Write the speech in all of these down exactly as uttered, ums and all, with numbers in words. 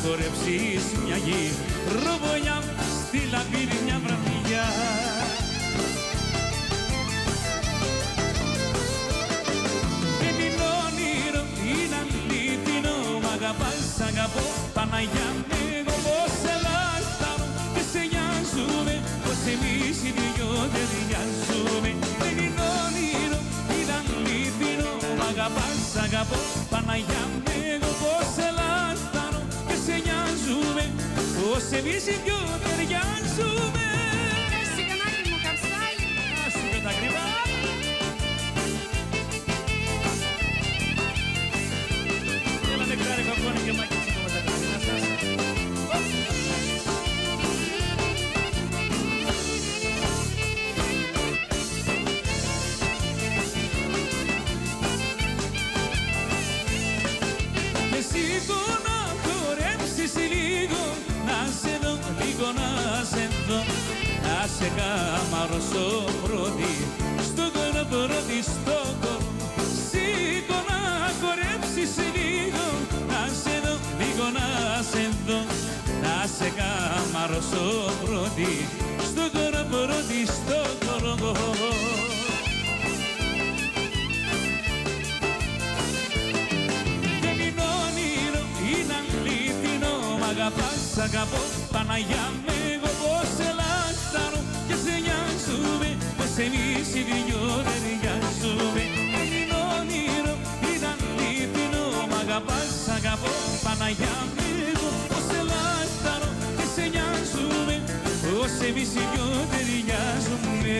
χορέψεις μια γη ροβολιά στη λαμπύρη μια βραδιά. Δεν είναι όνειρο, είναι αλήθινο, μ' αγαπάς, αγαπώ, Παναγιά μου, εγώ πως σε λάσταρω και σε νοιάζομαι, πως εμείς οι δυο ταιριάζουμε. Δεν είναι όνειρο, είναι αλήθινο, μ' αγαπάς, αγαπώ, Παναγιά μου, εγώ πως σε λάσταρω και σε νοιάζουμε, πως εμείς οι δυο ταιριάζουμε. Εσύ κανάκι μου καψάλι. Ας σου τα κρυβά. Έλα νεκράρι παπώνει και μάκι τσίκο μας τα κρυβά. Να στάσει. Και σήκω να χορέψεις λίγο, να σε δω, λίγο να σε δω, να σε καμαρώσω πρώτη, στο κορό πρώτη, στο κορό. Σήκω να χορέψεις λίγο, να σε δω, λίγο να σε δω, να σε καμαρώσω πρώτη, στο κορό πρώτη, στο κορό. Μ' αγαπάς, αγαπώ, Παναγιά μου, εγώ πως σε λάσταρω και σε νοιάζομαι, πως εμείς οι δυο ταιριάζουμε. Δεν είναι όνειρο, είναι αλήθινο, μ' αγαπάς, αγαπώ, Παναγιά μου, εγώ πως σε λάσταρω και σε νοιάζομαι, πως εμείς οι δυο ταιριάζουμε.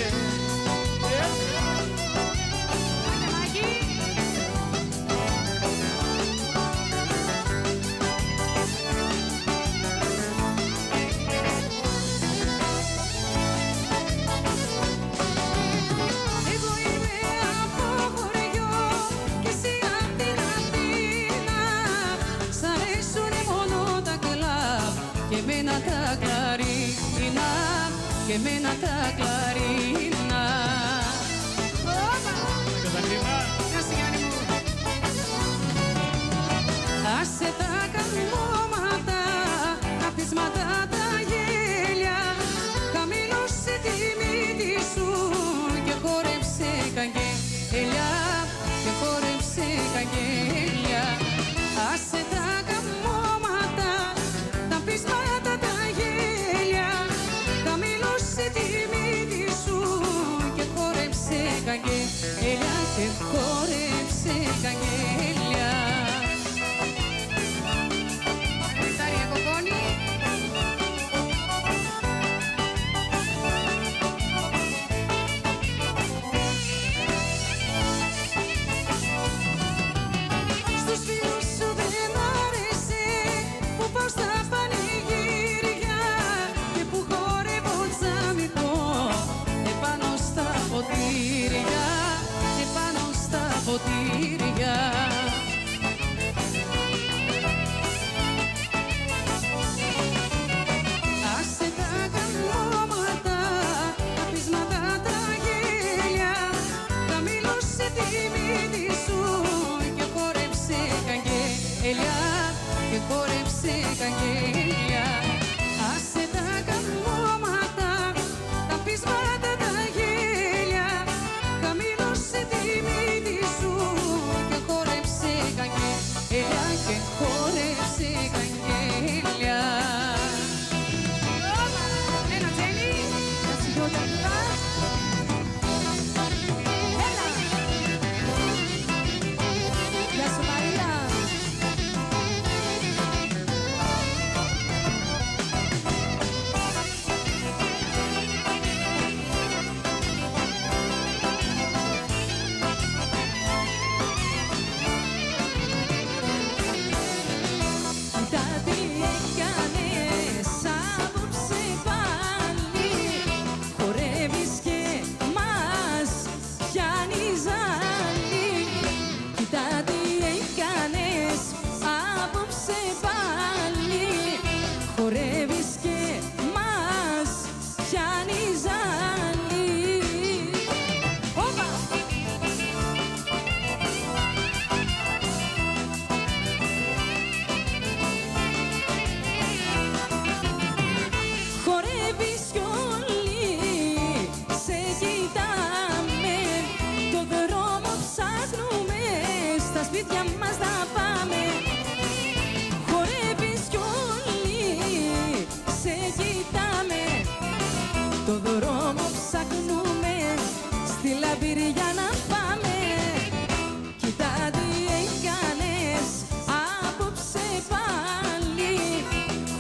Τα κλαρίνα, και εμένα τα κλαρίνα. Άσε τα καμώματα, τα πείσματα, τα γέλια, χαμήλωσε τη μύτη σου και χόρεψε καγγέλια, και χόρεψε καγγέλια. Άσε τα καμώματα, τα πείσματα, τα γέλια, χαμήλωσε τη μύτη σου και χόρεψε καγγέλια, και χόρεψε καγγέλια. Μαρτάρια κοκόνι. Στους φίλους σου δεν άρεσε που πάω στα πανηγύρια και που χορεύω τζαμικό επάνω στα ποτήρια, επάνω στα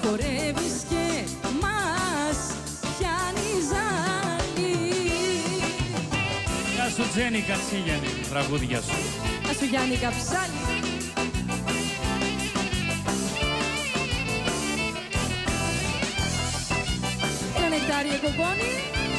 χορεύεις και μας πιάνεις άλλη. Γεια σου Τζένι Κατσίγιανη, τραγούδια σου. Γεια σου Γιάννη Καψάλη. Ένα νεκτάριο κοκόνι.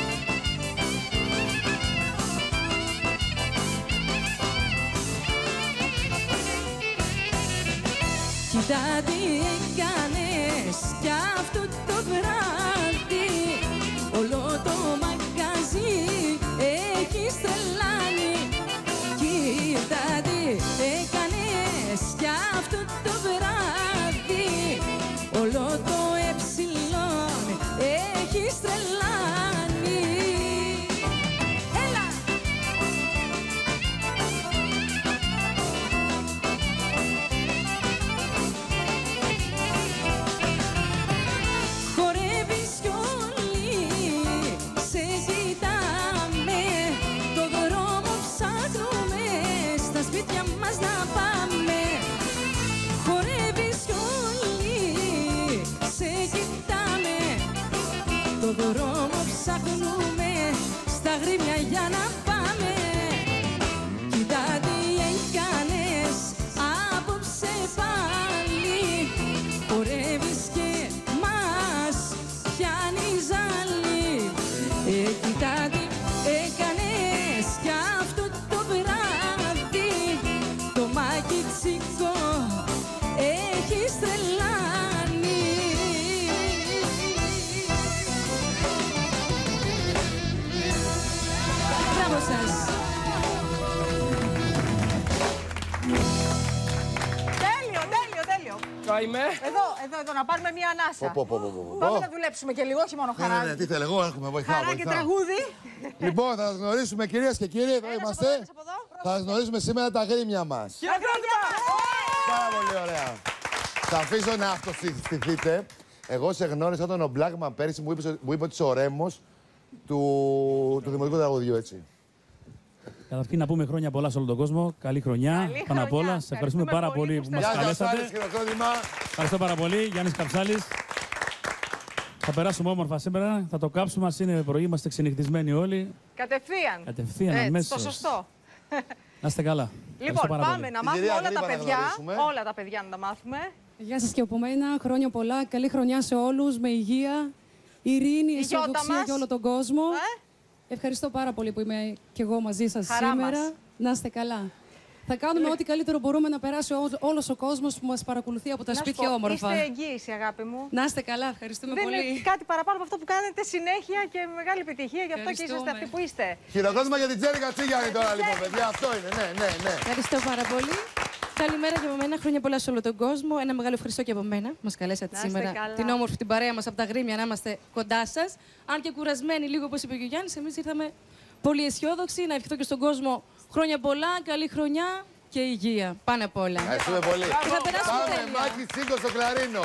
Κοίτα τι έκανες κι αυτό το βράδυ, όλο το μαγαζί έχεις τρελάνει. Κοίτα τι έκανες κι αυτό το βράδυ, όλο το εψιλόν έχεις τρελάνει. Έλα! Χορεύεις κι όλοι σε ζητάμε, το δρόμο ψάχνουμε, στα σπίτια μας να πάμε. Χορεύεις κι όλοι σε κοιτάμε, το δρόμο ψάχνουμε, στα γρήμια για να πάμε. Κοίτα τι έκανες απόψε πάλι, χορεύεις και μας πιάνεις άλλη. Ε, κοίτα τι έκανες κι αυτό το βράδυ, το μαγιτσικό έχεις τρελάνει. Μπράβο σας. Τέλειο, τέλειο, τέλειο. Καημέ. Εδώ, εδώ, εδώ, να πάρουμε μια ανάσα. Πω, πω, πω, πω, πω. Πάμε να δουλέψουμε και λίγο, όχι μόνο Ναι, ναι, ναι, χαρά. τι θέλω, εγώ έχουμε, βοηθάω, Χαρά και βοηθάω. τραγούδι. Λοιπόν, θα σας γνωρίσουμε κυρίες και κύριοι, εδώ Ένας από είμαστε. εδώ, ένας από εδώ. Θα σας γνωρίσουμε σήμερα τα γρήμια μας. Χειροκρότημα! Πάρα πολύ ωραία. Θα αφήσω να αυτοστηθείτε. Εγώ σε γνώρισα όταν ο Blackman πέρυσι μου είπε, μου είπε ότι είσαι ο Ρέμος του, του δημοτικού τραγουδιού, έτσι. Καταρχήν να πούμε χρόνια πολλά σε όλο τον κόσμο. Καλή χρονιά. Καλή Πάνω απ' χρονιά. όλα. Σε ευχαριστούμε πάρα Ευχαριστούμε πολύ πολύ που που μας Γεια σας, καλέσατε. Άρης, χειροκρότημα. Ευχαριστώ πάρα πολύ. Γιάννης Καψάλης. Θα περάσουμε όμορφα σήμερα. Θα το κάψουμε. Ας είναι πρωί. Είμαστε ξενυχτισμένοι όλοι. Κατευθείαν. Κατευθείαν, Έτσι, αμέσως. το σωστό. Να είστε καλά. Ευχαριστώ Λοιπόν, πάρα πάμε πολύ. να Την μάθουμε κυρία όλα τα Γρήπα να παιδιά. γνωρίσουμε. Όλα τα παιδιά να τα μάθουμε. Γεια σας και από μένα. Χρόνια πολλά. Καλή χρονιά σε όλους. Με υγεία, ειρήνη, Η γιώτα αισιοδοξία μας. για όλο τον κόσμο. Ε? Ευχαριστώ πάρα πολύ που είμαι και εγώ μαζί σας Χαρά σήμερα. μας. Να είστε καλά. Θα κάνουμε ό,τι καλύτερο μπορούμε να περάσει ό- όλος ο κόσμος που μας παρακολουθεί από τα Να σου σπίτια πω, όμορφα. είστε εγγύηση, αγάπη μου. Να είστε καλά. Ευχαριστούμε Δεν πολύ. είναι κάτι παραπάνω από αυτό που κάνετε συνέχεια και με μεγάλη επιτυχία. Γι' αυτό και είσαστε Ευχαριστούμε. αυτοί που είστε. Χειροκρότημα για την Τζέρι Κατσίγιανη τώρα, λοιπόν, παιδιά. Αυτό είναι, ναι, ναι, ναι. Ευχαριστώ πάρα πολύ. Καλημέρα και από μένα. Χρόνια πολλά σε όλο τον κόσμο. Ένα μεγάλο ευχαριστώ και από μένα. Μα καλέσατε Να είστε σήμερα καλά. την όμορφη την παρέα μα από τα Γρήμια να είμαστε κοντά σα. Αν και κουρασμένοι λίγο, όπω είπε και ο Γιάννη, εμεί ήρθαμε πολύ αισιόδοξοι. Να ευχηθώ και στον κόσμο χρόνια πολλά, καλή χρονιά και υγεία. Πάνω απ' όλα. Ευχαριστούμε πολύ. Και θα περάσουμε Πάμε, τέλεια. Μάκη Σίγκο στο κλαρίνο.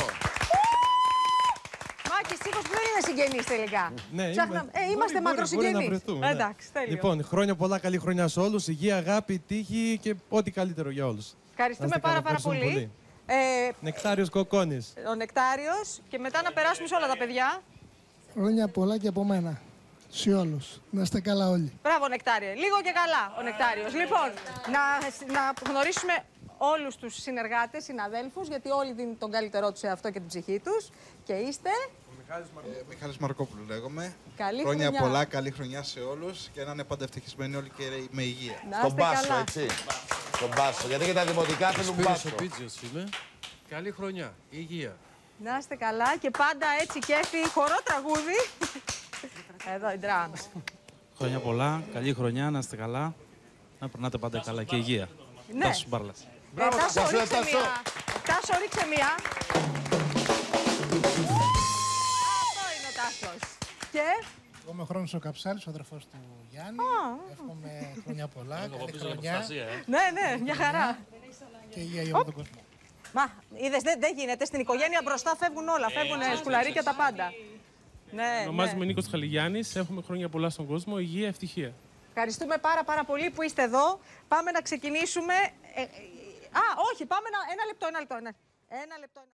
Μάκη, Σίκος που δεν είναι συγγενής τελικά. Ναι, Ψάχναμε- είμαι- ε, είμαστε μπορεί- μακροσυγγενείς. μπορεί να βρεθούμε, ναι. Εντάξει, τέλειο. Λοιπόν, χρόνια πολλά, καλή χρονιά σε όλους. Υγεία, αγάπη, τύχη και ό,τι καλύτερο για όλους. Ευχαριστούμε Να είστε πάρα, καλά, πάρα πολύ. ευχαριστούμε Ε, Νεκτάριος Κοκόνης. ο Νεκτάριος και μετά να περάσουμε σε όλα τα παιδιά. Χρόνια πολλά και από μένα. Σε όλους. Να είστε καλά όλοι. Μπράβο, Νεκτάριε. Λίγο και καλά ο Νεκτάριος. Λοιπόν, να, να γνωρίσουμε όλους τους συνεργάτες, συναδέλφους, γιατί όλοι δίνουν τον καλύτερό τους σε αυτό και την ψυχή τους. Και είστε... Ε, Μιχάλης Μαρκόπουλου λέγομαι. Καλή Χρόνια χρονιά. πολλά, καλή χρονιά σε όλους και να είναι πάντα ευτυχισμένοι όλοι και με υγεία. Να Στον είστε μπάσο, καλά. έτσι. Στον μπάσο. Γιατί και τα δημοτικά θέλουν μπάσο. είμαι. Καλή χρονιά. Υγεία. Να είστε καλά και πάντα έτσι κέφι, χορό τραγούδι. Εδώ η drums. Χρόνια πολλά, καλή χρονιά, να είστε καλά. Να περνάτε πάντα καλά και υγεία. Ναι. Τάσος Μπάρλας. Ε, Τάσο, Τάσο, ρίξε Τάσο. μία. Τάσο, ρίξε μία. Αυτό είναι ο Τάσος. Και... Εγώ είμαι ο Χρόνος ο Καψάλης, ο αδερφός του Γιάννη. Εύχομαι χρόνια πολλά, καλή χρονιά Ναι, ναι, μια χαρά. και υγεία για όλο τον κόσμο. Μα, είδες, δεν, δεν γίνεται. Στην οικογένεια μπροστά φεύγουν όλα. Φεύγουν σκουλαρίκια τα πάντα. Ναι, Ονομάζομαι ναι. Νίκος Χαλιγιάννης. Έχουμε χρόνια πολλά στον κόσμο. Υγεία, ευτυχία. Ευχαριστούμε πάρα πάρα πολύ που είστε εδώ. Πάμε να ξεκινήσουμε. Ε, ε, α, όχι, πάμε να... Ένα λεπτό, ένα λεπτό. Ένα, ένα λεπτό.